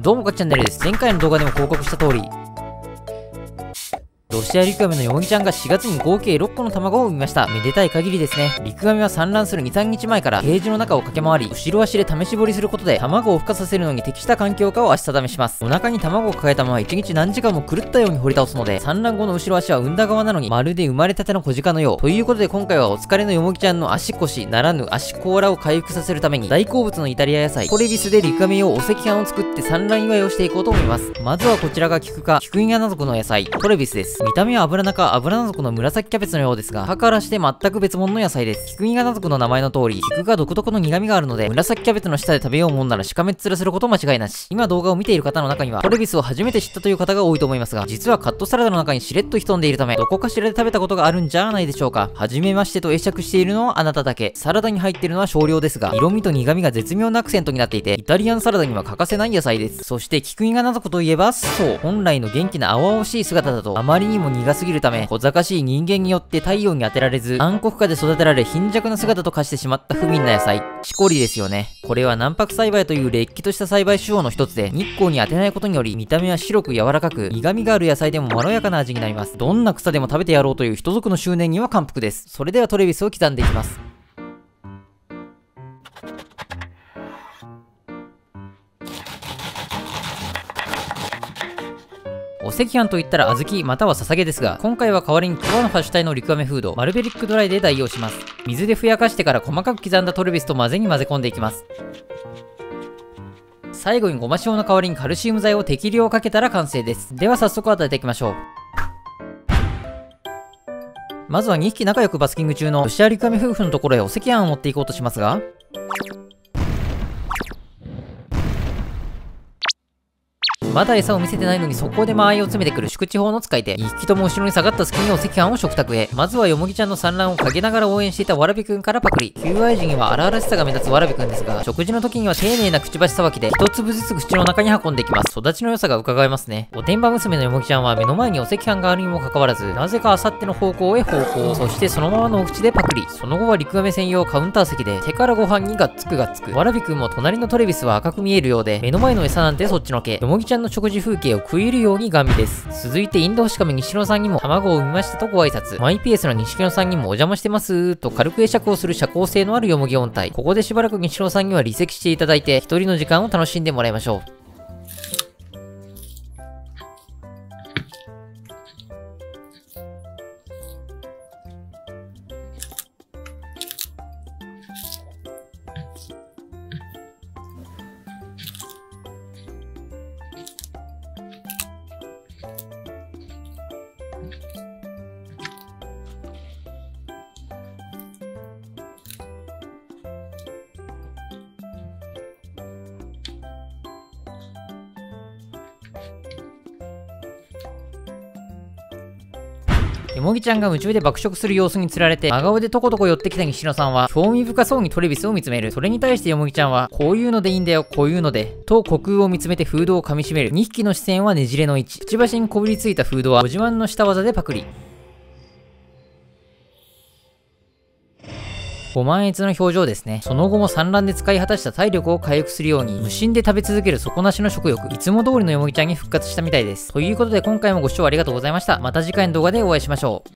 どうもかっチャンネルです。前回の動画でも報告した通り、ロシアリクガメのよもぎちゃんが4月に合計6個の卵を産みました。めでたい限りですね。リクガメは産卵する 2、3日前からケージの中を駆け回り、後ろ足で試し掘りすることで卵を孵化させるのに適した環境かを足定めします。お腹に卵を抱えたまま1日何時間も狂ったように掘り倒すので、産卵後の後ろ足は産んだ側なのにまるで生まれたての小鹿のよう。ということで今回はお疲れのよもぎちゃんの足腰ならぬ足甲羅を回復させるために、大好物のイタリア野菜コレビスでリクガメ用お赤飯を作って産卵祝いをしていこうと思います。まずはこちらがキクイガナ属の野菜コレビスです。見た目は油中油菜属の紫キャベツのようですが、葉からして全く別物の野菜です。キクイガナ属の名前の通り、キクが独特の苦味があるので、紫キャベツの下で食べようもんならしかめっ面すること間違いなし。今動画を見ている方の中には、コレビスを初めて知ったという方が多いと思いますが、実はカットサラダの中にしれっと潜んでいるため、どこかしらで食べたことがあるんじゃないでしょうか。初めましてと会釈しているのはあなただけ。サラダに入っているのは少量ですが、色味と苦味が絶妙なアクセントになっていて、イタリアンサラダには欠かせない野菜です。そしてキクイガナ属といえば、そう、本来の元気な青々しい姿だと、あまりにも苦すぎるため、小賢しい人間によって太陽に当てられず、暗黒下で育てられ貧弱な姿と化してしまった不憫な野菜。チコリですよね。これは軟白栽培というれっきとした栽培手法の一つで、日光に当てないことにより、見た目は白く柔らかく、苦味がある野菜でもまろやかな味になります。どんな草でも食べてやろうという人族の執念には感服です。それではトレビスを刻んでいきます。お赤飯といったら小豆またはささげですが、今回は代わりにクワのハッシュタイのリクガメフードマルベリックドライで代用します。水でふやかしてから細かく刻んだトレビスと混ぜ込んでいきます。最後にごま塩の代わりにカルシウム剤を適量かけたら完成です。では早速与えていきましょう。まずは2匹仲良くバスキング中のロシアリクガメ夫婦のところへお赤飯を持っていこうとしますが、まだ餌を見せてないのに速攻で間合いを詰めてくる宿地法の使い手。2匹とも後ろに下がった隙にお赤飯を食卓へ。まずはよもぎちゃんの産卵を陰ながら応援していたわらびくんからパクリ。求愛時には荒々しさが目立つわらびくんですが、食事の時には丁寧なくちばしさばきで一粒ずつ口の中に運んでいきます。育ちの良さが伺えますね。おてんば娘のよもぎちゃんは目の前にお赤飯があるにもかかわらず、なぜかあさっての方向へ方向。そしてそのままのお口でパクリ。その後はリクガメ専用カウンター席で手からご飯にがっつく。わらびくんも隣のトレビスは赤く見えるようで、目の前の餌なんてそっちのけ。よもぎちゃんの食事風景を食い入るようにガン見です。続いてインドホシカメ西野さんにも卵を産みましたとご挨拶。マイペースの西野さんにもお邪魔してますと軽く会釈をする社交性のあるよもぎ音体。ここでしばらく西野さんには離席していただいて、一人の時間を楽しんでもらいましょう。よもぎちゃんが夢中で爆食する様子につられて真顔でとことこ寄ってきた西野さんは興味深そうにトレビスを見つめる。それに対してよもぎちゃんはこういうのでいいんだよ、こういうのでと虚空を見つめてフードを噛みしめる。2匹の視線はねじれの位置。くちばしにこびりついたフードはご自慢の下技でパクリ。ご満悦の表情ですね。その後も産卵で使い果たした体力を回復するように無心で食べ続ける底なしの食欲。いつも通りのよもぎちゃんに復活したみたいです。ということで今回もご視聴ありがとうございました。また次回の動画でお会いしましょう。